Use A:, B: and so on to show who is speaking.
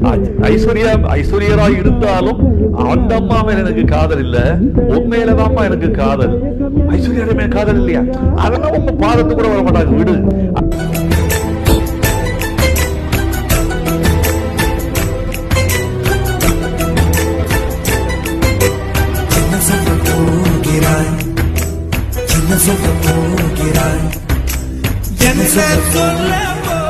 A: ஐஸ்வர்யரா இருந்தாலும் அந்த அம்மா மேல எனக்கு காதல் இல்ல, உண்மையிலதான் எனக்கு காதல். ஐஸ்வர்யா மேல காதல் இல்லையா? அதெல்லாம் உங்க பாதத்து கூட வர மாட்டாங்க, விடு.
B: என்ன சொல்ல